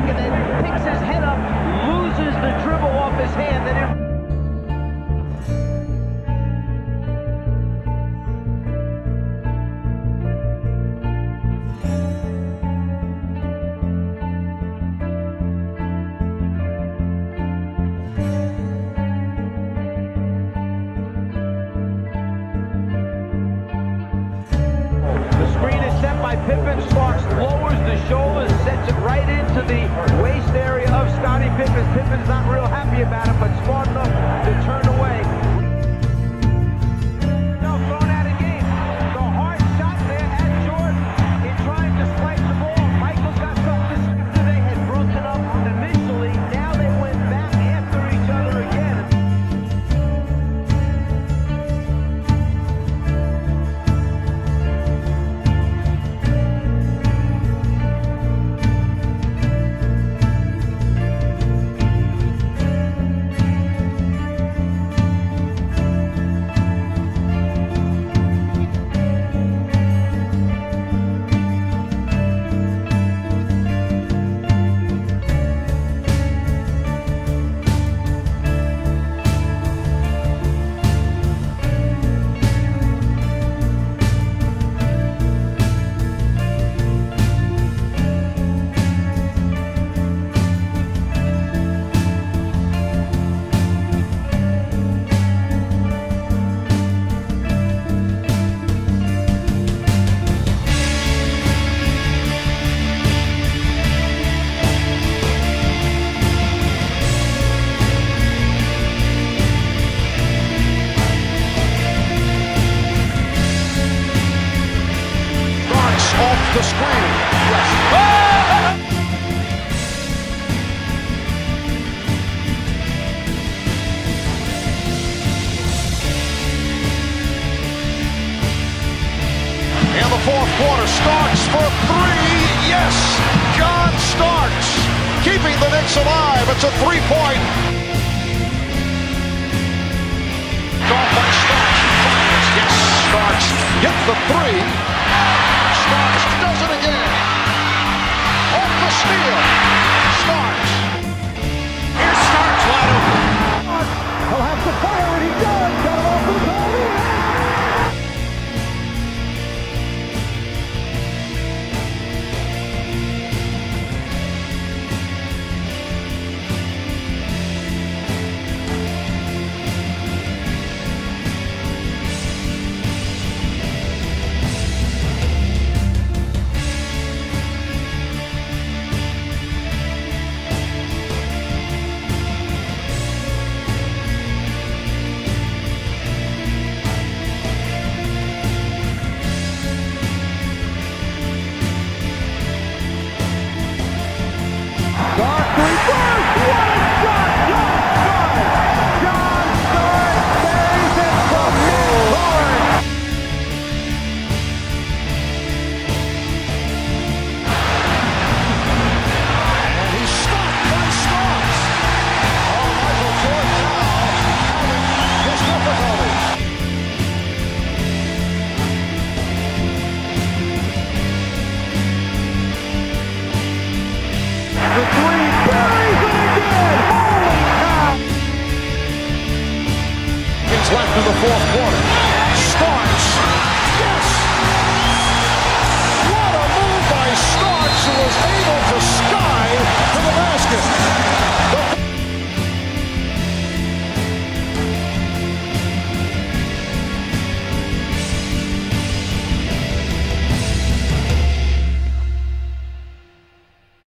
and then picks his head up, loses the dribble off his hand, and it Pippen. Sparks lowers the shoulders, sets it right into the waist area of Scottie Pippen. Pippen's not real happy about it, but smart enough to turn away. No, thrown out of game. The hard shot there at Jordan in trying to spike the ball. Michael got something after they had broken up initially. Now they went back after each other again. The screen. Yes. In the fourth quarter, Starks for three. Yes, John Starks keeping the Knicks alive. It's a three-point. Caught by Starks. Yes, Starks hit the three. Starks does it again. Off the steal. Starks. Here's Starks wide open. He'll have to fire, and he does. Got it off the goal. The three buries it again! Holy cow! It's left in the fourth quarter. Starks. Yes! What a move by Starks, who was able to sky to the basket.